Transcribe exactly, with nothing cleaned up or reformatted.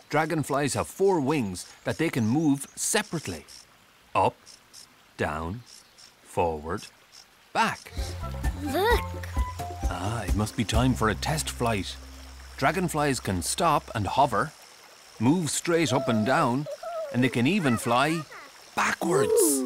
Dragonflies have four wings that they can move separately. Up, down, forward, back. Look! Ah, it must be time for a test flight. Dragonflies can stop and hover, move straight up and down, and they can even fly backwards. Ooh.